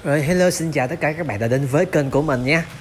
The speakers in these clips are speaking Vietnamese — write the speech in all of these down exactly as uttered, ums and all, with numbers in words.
Rồi hello, xin chào tất cả các bạn đã đến với kênh của mình nha.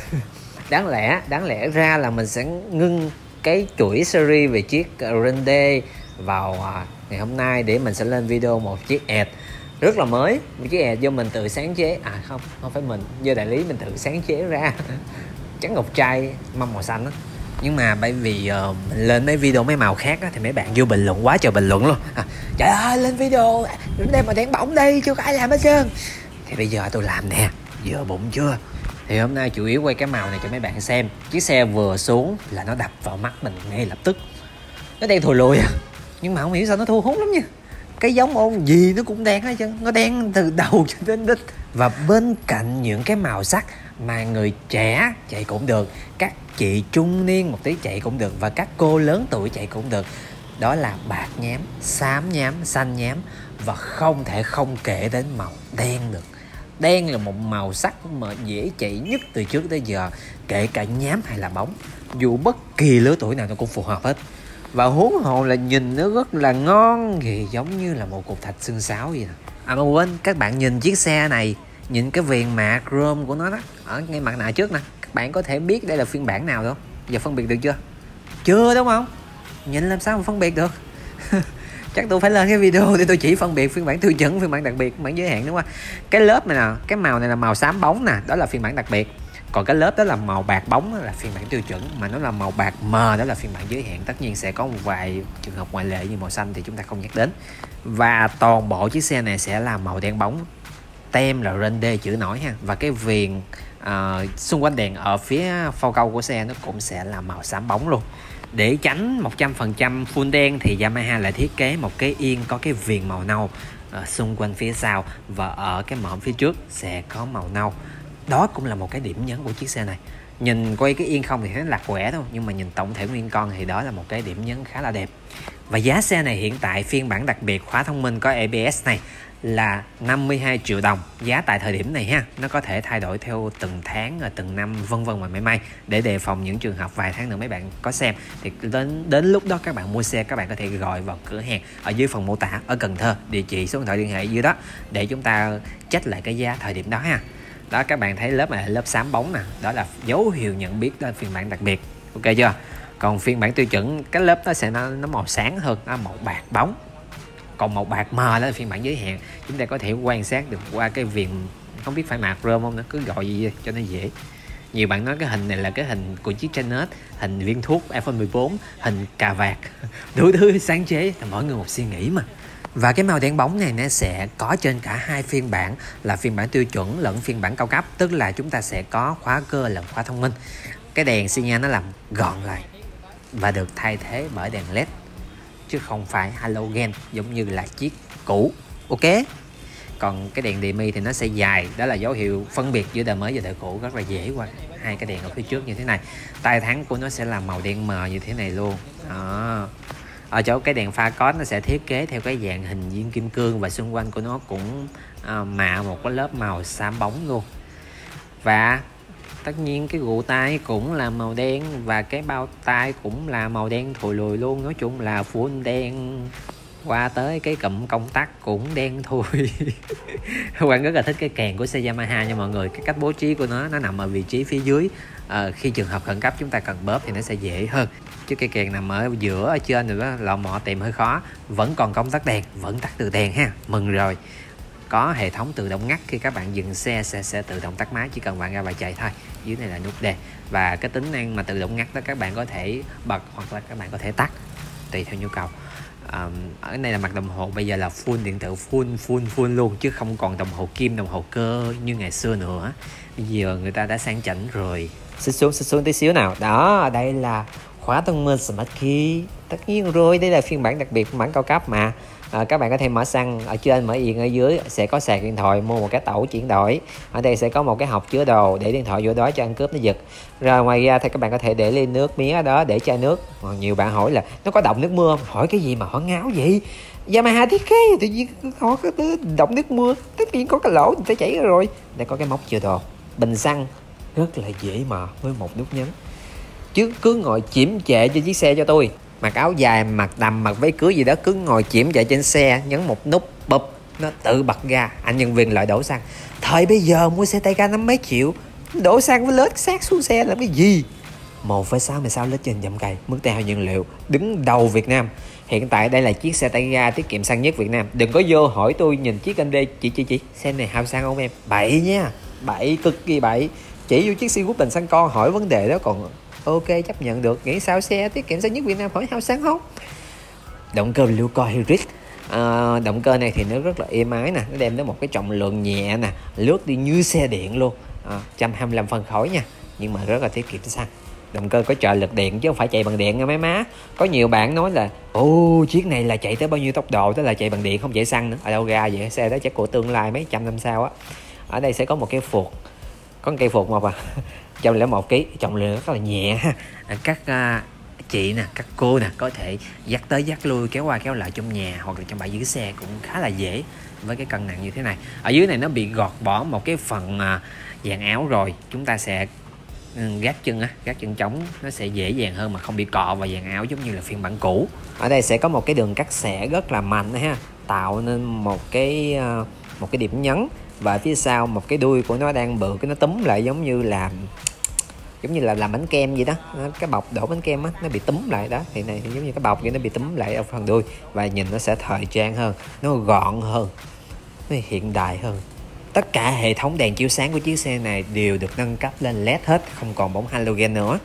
Đáng lẽ đáng lẽ ra là mình sẽ ngưng cái chuỗi series về chiếc Grande vào à, ngày hôm nay để mình sẽ lên video một chiếc ẹt rất là mới, một chiếc ẹt do mình tự sáng chế. À không, không phải mình, do đại lý mình tự sáng chế ra. Trắng ngọc trai mâm màu xanh đó. Nhưng mà bởi vì uh, mình lên mấy video mấy màu khác á, thì mấy bạn vô bình luận quá trời bình luận luôn. À, trời ơi, lên video đem màu đen bóng đi, chưa có ai làm hết trơn. Thì bây giờ tôi làm nè, vừa bụng chưa. Thì hôm nay chủ yếu quay cái màu này cho mấy bạn xem. Chiếc xe vừa xuống là nó đập vào mắt mình ngay lập tức. Nó đen thùi lùi à, nhưng mà không hiểu sao nó thu hút lắm nha. Cái giống ôn gì nó cũng đen hết trơn, nó đen từ đầu cho đến đít. Và bên cạnh những cái màu sắc mà người trẻ chạy cũng được, các chị trung niên một tí chạy cũng được, và các cô lớn tuổi chạy cũng được, đó là bạc nhám, xám nhám, xanh nhám. Và không thể không kể đến màu đen được. Đen là một màu sắc mà dễ chạy nhất từ trước tới giờ, kể cả nhám hay là bóng. Dù bất kỳ lứa tuổi nào nó cũng phù hợp hết. Và huống hồ là nhìn nó rất là ngon thì giống như là một cục thạch xương sáo vậy nè. À mà quên, các bạn nhìn chiếc xe này, nhìn cái viền mạ chrome của nó đó, ở ngay mặt nạ trước nè, các bạn có thể biết đây là phiên bản nào không? Giờ phân biệt được chưa? Chưa đúng không? Nhìn làm sao mà phân biệt được? Chắc tôi phải lên cái video để tôi chỉ phân biệt phiên bản tiêu chuẩn, phiên bản đặc biệt, phiên bản giới hạn, đúng không? Cái lớp này nè, cái màu này là màu xám bóng nè, đó là phiên bản đặc biệt. Còn cái lớp đó là màu bạc bóng, đó là phiên bản tiêu chuẩn, mà nó là màu bạc mờ, đó là phiên bản giới hạn. Tất nhiên sẽ có một vài trường hợp ngoại lệ như màu xanh thì chúng ta không nhắc đến. Và toàn bộ chiếc xe này sẽ là màu đen bóng, tem là Grande chữ nổi ha. Và cái viền uh, xung quanh đèn ở phía phao câu của xe nó cũng sẽ là màu xám bóng luôn. Để tránh một trăm phần trăm full đen thì Yamaha lại thiết kế một cái yên có cái viền màu nâu ở xung quanh phía sau, và ở cái mõm phía trước sẽ có màu nâu. Đó cũng là một cái điểm nhấn của chiếc xe này. Nhìn quay cái yên không thì thấy lạc quẻ thôi, nhưng mà nhìn tổng thể nguyên con thì đó là một cái điểm nhấn khá là đẹp. Và giá xe này hiện tại phiên bản đặc biệt khóa thông minh có a bê ét này là năm mươi hai triệu đồng. Giá tại thời điểm này ha, nó có thể thay đổi theo từng tháng, từng năm, vân vân và mãi may. Để đề phòng những trường hợp vài tháng nữa mấy bạn có xem thì đến đến lúc đó các bạn mua xe, các bạn có thể gọi vào cửa hàng ở dưới phần mô tả ở Cần Thơ, địa chỉ, số điện thoại liên hệ dưới đó để chúng ta check lại cái giá thời điểm đó ha. Đó, các bạn thấy lớp này là lớp xám bóng nè, đó là dấu hiệu nhận biết đó là phiên bản đặc biệt. Ok chưa? Còn phiên bản tiêu chuẩn, cái lớp đó sẽ nó, nó màu sáng hơn, nó màu bạc bóng. Còn màu bạc mờ đó là phiên bản giới hạn. Chúng ta có thể quan sát được qua cái viền, không biết phải mạc rơm không, nó cứ gọi gì cho nó dễ. Nhiều bạn nói cái hình này là cái hình của chiếc Tranet, hình viên thuốc iPhone mười bốn, hình cà vạt, đủ thứ sáng chế, là mỗi người một suy nghĩ mà. Và cái màu đen bóng này nó sẽ có trên cả hai phiên bản, là phiên bản tiêu chuẩn lẫn phiên bản cao cấp. Tức là chúng ta sẽ có khóa cơ lẫn khóa thông minh. Cái đèn xi nhan nó làm gọn lại và được thay thế bởi đèn led, chứ không phải halogen giống như là chiếc cũ. Ok. Còn cái đèn demi thì nó sẽ dài, đó là dấu hiệu phân biệt giữa đời mới và đời cũ rất là dễ qua hai cái đèn ở phía trước như thế này. Tai thắng của nó sẽ là màu đen mờ như thế này luôn đó. Ở chỗ cái đèn pha cốt nó sẽ thiết kế theo cái dạng hình viên kim cương, và xung quanh của nó cũng à, mạ một cái lớp màu xám bóng luôn. Và tất nhiên cái gụ tay cũng là màu đen, và cái bao tay cũng là màu đen thùi lùi luôn. Nói chung là full đen, qua tới cái cụm công tắc cũng đen thui. Quang rất là thích cái kèn của xe Yamaha nha mọi người. Cái cách bố trí của nó nó nằm ở vị trí phía dưới. À, khi trường hợp khẩn cấp chúng ta cần bóp thì nó sẽ dễ hơn, chứ cái kèn nằm ở giữa ở trên rồi đó, lọ mọ tìm hơi khó. Vẫn còn công tắc đèn, vẫn tắt từ đèn ha, mừng rồi. Có hệ thống tự động ngắt, khi các bạn dừng xe sẽ, sẽ tự động tắt máy, chỉ cần bạn ra và chạy thôi. Dưới này là nút đèn, và cái tính năng mà tự động ngắt đó các bạn có thể bật hoặc là các bạn có thể tắt tùy theo nhu cầu. À, ở đây là mặt đồng hồ bây giờ là full điện tử, full full full luôn, chứ không còn đồng hồ kim, đồng hồ cơ như ngày xưa nữa. Bây giờ người ta đã sang chảnh rồi. Xích xuống, xích xuống tí xíu nào. Đó, đây là khóa thông minh Smart Key. Tất nhiên rồi, đây là phiên bản đặc biệt, phiên bản cao cấp mà. À, các bạn có thể mở xăng ở trên, mở yên ở dưới, sẽ có sạc điện thoại, mua một cái tẩu chuyển đổi. Ở đây sẽ có một cái hộp chứa đồ để điện thoại vô đó cho ăn cướp nó giật. Rồi ngoài ra thì các bạn có thể để ly nước mía ở đó, để chai nước. Còn nhiều bạn hỏi là nó có động nước mưa không? Hỏi cái gì mà hỏi ngáo vậy? Yamaha thiết kế tự nhiên họ có động nước mưa, tất nhiên có cái lỗ người ta chảy ra rồi. Đây có cái móc chứa đồ, bình xăng rất là dễ mở với một nút nhấn. Chứ cứ ngồi chiếm trệ trên chiếc xe cho tôi, mặc áo dài, mặc đầm, mặc váy cưới gì đó, cứ ngồi chiếm chạy trên xe, nhấn một nút bụp nó tự bật ra, anh nhân viên lại đổ xăng. Thời bây giờ mua xe tay ga năm mấy triệu, đổ xăng với lết sát xuống xe làm cái gì? một phẩy sáu mươi sáu lít trên dặm cây, mức tiêu hao nhiên liệu đứng đầu Việt Nam. Hiện tại đây là chiếc xe tay ga tiết kiệm xăng nhất Việt Nam. Đừng có vô hỏi tôi nhìn chiếc anh D, chị chị chị xe này hao xăng không em? Bậy nha, bậy cực kỳ bậy. Chỉ vô chiếc Cigup bình xăng con hỏi vấn đề đó còn ok chấp nhận được. Nghĩ sao xe tiết kiệm xăng nhất Việt Nam hỏi hao xăng không? Động cơ Lucor Hybrid. À, động cơ này thì nó rất là êm ái nè, nó đem đến một cái trọng lượng nhẹ nè, lướt đi như xe điện luôn, à, một trăm hai mươi lăm phân khối nha, nhưng mà rất là tiết kiệm xăng. Động cơ có trợ lực điện chứ không phải chạy bằng điện nha mấy má. Có nhiều bạn nói là ô chiếc này là chạy tới bao nhiêu tốc độ, tức là chạy bằng điện không chạy xăng nữa. Ở đâu ra vậy? Xe đó chắc của tương lai mấy trăm năm sau á. Ở đây sẽ có một cái phuộc, có một cây phuộc một à một trăm lẻ một ki lô gam, trọng lượng rất là nhẹ. Các uh, chị nè, các cô nè có thể dắt tới dắt lui, kéo qua kéo lại trong nhà hoặc là trong bãi giữ xe cũng khá là dễ với cái cân nặng như thế này. Ở dưới này nó bị gọt bỏ một cái phần uh, dàn áo rồi, chúng ta sẽ gác chân á, gác chân trống nó sẽ dễ dàng hơn mà không bị cọ vào dàn áo giống như là phiên bản cũ. Ở đây sẽ có một cái đường cắt xẻ rất là mạnh ha, tạo nên một cái một cái điểm nhấn, và phía sau một cái đuôi của nó đang bự, cái nó túm lại giống như là giống như là làm bánh kem vậy đó, cái bọc đổ bánh kem á nó bị túm lại đó, thì này thì giống như cái bọc vậy nó bị túm lại ở phần đuôi, và nhìn nó sẽ thời trang hơn, nó gọn hơn, nó hiện đại hơn. Tất cả hệ thống đèn chiếu sáng của chiếc xe này đều được nâng cấp lên led hết, không còn bóng halogen nữa.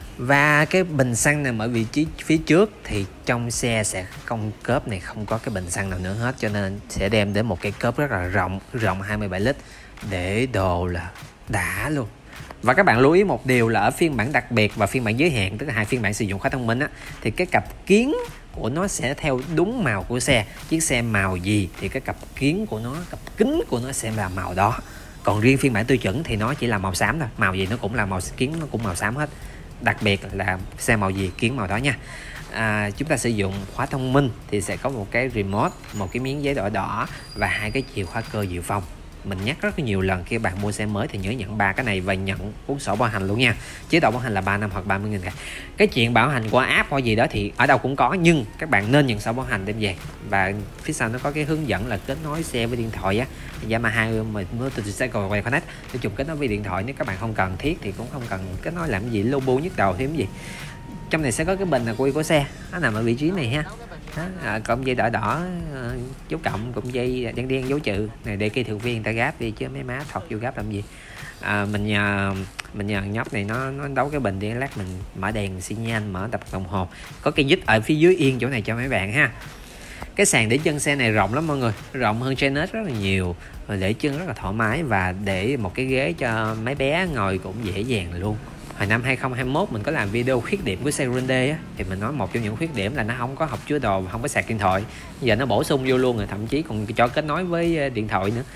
Và cái bình xăng nằm ở vị trí phía trước thì trong xe sẽ không cốp này, không có cái bình xăng nào nữa hết, cho nên sẽ đem đến một cái cốp rất là rộng, rộng hai mươi bảy lít, để đồ là đã luôn. Và các bạn lưu ý một điều là ở phiên bản đặc biệt và phiên bản giới hạn, tức là hai phiên bản sử dụng khóa thông minh á, thì cái cặp kiến của nó sẽ theo đúng màu của xe. Chiếc xe màu gì thì cái cặp kiến của nó, cặp kính của nó sẽ là màu đó. Còn riêng phiên bản tiêu chuẩn thì nó chỉ là màu xám thôi, màu gì nó cũng là màu kiến, nó cũng màu xám hết. Đặc biệt là xe màu gì kiến màu đó nha. À, chúng ta sử dụng khóa thông minh thì sẽ có một cái remote, một cái miếng giấy đỏ đỏ và hai cái chìa khóa cơ dự phòng. Mình nhắc rất là nhiều lần khi bạn mua xe mới thì nhớ nhận ba cái này và nhận cuốn sổ bảo hành luôn nha. Chế độ bảo hành là ba năm hoặc ba mươi nghìn. Cái chuyện bảo hành qua app hoặc gì đó thì ở đâu cũng có, nhưng các bạn nên nhận sổ bảo hành đem về. Và phía sau nó có cái hướng dẫn là kết nối xe với điện thoại á, Yamaha mình mới từ xe còn quay connect để chụp kết nối với điện thoại. Nếu các bạn không cần thiết thì cũng không cần kết nối làm gì, logo nhức đầu thêm gì. Trong này sẽ có cái bình là quy của xe, nó nằm ở vị trí này ha. Đó, à, cộng dây đỏ đỏ, dấu cộng, cộng dây đen đen dấu trừ này để kỹ thuật viên người ta gáp đi chứ mấy má thọt vô gáp làm gì. À, mình nhờ mình nhờ nhóc này nó nó đấu cái bình đi, lát mình mở đèn xi nhan, mở tập đồng hồ. Có cái dít ở phía dưới yên chỗ này cho mấy bạn ha. Cái sàn để chân xe này rộng lắm mọi người, rộng hơn Genesis rất là nhiều, để chân rất là thoải mái, và để một cái ghế cho mấy bé ngồi cũng dễ dàng luôn. Hồi năm hai không hai mốt mình có làm video khuyết điểm của xe Grande á, thì mình nói một trong những khuyết điểm là nó không có hộp chứa đồ, không có sạc điện thoại. Giờ nó bổ sung vô luôn rồi, thậm chí còn cho kết nối với điện thoại nữa.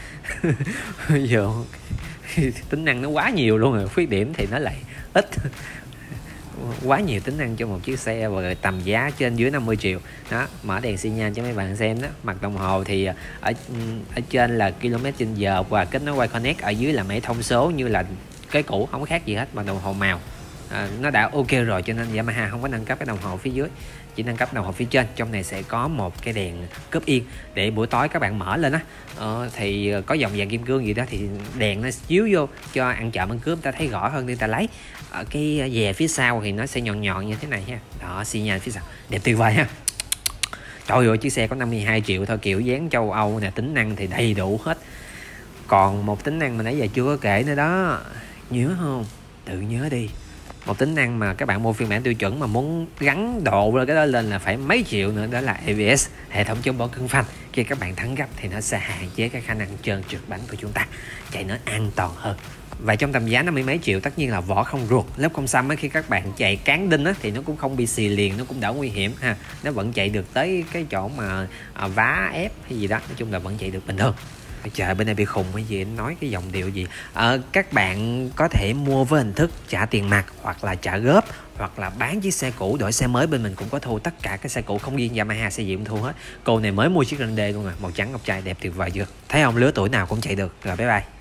Giờ tính năng nó quá nhiều luôn rồi, khuyết điểm thì nó lại ít. Quá nhiều tính năng cho một chiếc xe và tầm giá trên dưới năm mươi triệu. Đó, mở đèn xi nhan cho mấy bạn xem đó. Mặt đồng hồ thì ở ở trên là km trên giờ và kết nối Wi Connect, ở dưới là mấy thông số như là cái cũ, không có khác gì hết, mà đồng hồ màu à, nó đã ok rồi, cho nên Yamaha không có nâng cấp cái đồng hồ phía dưới, chỉ nâng cấp đồng hồ phía trên. Trong này sẽ có một cái đèn cướp yên để buổi tối các bạn mở lên á, ờ, thì có dòng vàng kim cương gì đó thì đèn nó chiếu vô cho ăn trộm ăn cướp ta thấy rõ hơn, nên ta lấy. Ở cái dè phía sau thì nó sẽ nhọn nhọn như thế này ha, đó, xi nhan phía sau đẹp tuyệt vời ha. Trời ơi, chiếc xe có năm mươi hai triệu thôi, kiểu dáng châu Âu nè, tính năng thì đầy đủ hết. Còn một tính năng mà nãy giờ chưa có kể nữa đó, nhớ không? Tự nhớ đi. Một tính năng mà các bạn mua phiên bản tiêu chuẩn mà muốn gắn độ cái đó lên là phải mấy triệu nữa, đó là a bê ét, hệ thống chống bó cứng phanh. Khi các bạn thắng gấp thì nó sẽ hạn chế cái khả năng trơn trượt bánh của chúng ta, chạy nó an toàn hơn. Và trong tầm giá năm mươi mấy triệu tất nhiên là vỏ không ruột, lớp không xăm á, khi các bạn chạy cán đinh á thì nó cũng không bị xì liền, nó cũng đỡ nguy hiểm ha. Nó vẫn chạy được tới cái chỗ mà à, vá ép hay gì đó, nói chung là vẫn chạy được bình thường. Trời, bên này bị khùng hay gì, nói cái dòng điệu gì. À, các bạn có thể mua với hình thức trả tiền mặt hoặc là trả góp, hoặc là bán chiếc xe cũ đổi xe mới, bên mình cũng có thu tất cả cái xe cũ, không riêng Yamaha, xe gì cũng thu hết. Cô này mới mua chiếc Grande luôn rồi, màu trắng ngọc trai đẹp tuyệt vời chưa, thấy không, lứa tuổi nào cũng chạy được. Rồi bye bye.